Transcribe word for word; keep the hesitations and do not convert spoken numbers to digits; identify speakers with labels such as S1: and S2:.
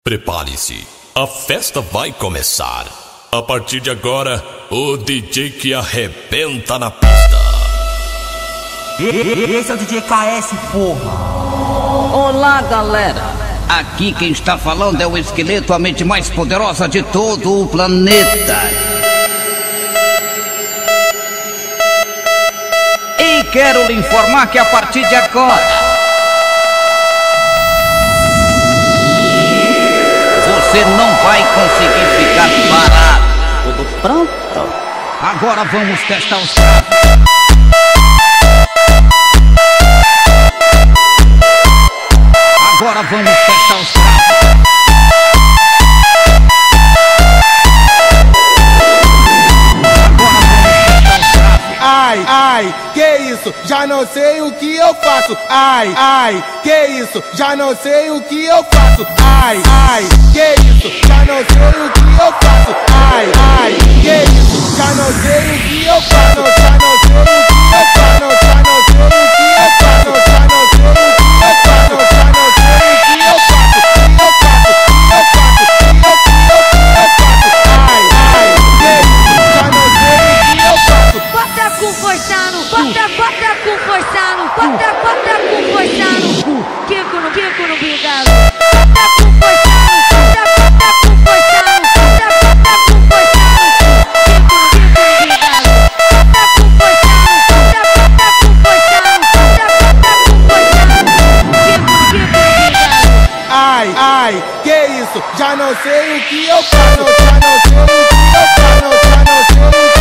S1: Prepare-se, a festa vai começar. A partir de agora, o D J que arrebenta na pista.
S2: Esse é o D J K S, porra.
S3: Olá, galera. Aqui quem está falando é o esqueleto, a mente mais poderosa de todo o planeta. E quero lhe informar que a partir de agora você não vai conseguir ficar parado. Tudo pronto? Agora vamos testar os carros. Agora vamos testar os carros.
S4: Ai, ai, que isso, já não sei o que eu faço. Ai, ai, que isso, já não sei o que eu faço. Ai, ai, que isso, já não sei o que eu faço. Ai, ai, que isso, já não sei o que eu faço. Já não sei o que eu faço. Já não sei o que eu faço. Já não sei o que eu faço. Já não sei o que eu faço. Eu faço, eu faço, eu faço. Ai, ai, que isso, já não sei o que eu faço.
S5: Bota com força no, bota, bota com força no, bota, bota com força no, Kiko no, Kiko no bigalo. Bota com força no, bota, bota com força no, bota, bota com força no, Kiko no, Kiko no bigalo. Bota com força no, bota, bota com força no, bota, bota com força no, Kiko no, Kiko no bigalo.
S4: Ai, ai, que isso, já não sei o que eu faço. Já não sei o que eu faço. Já não sei o que eu faço.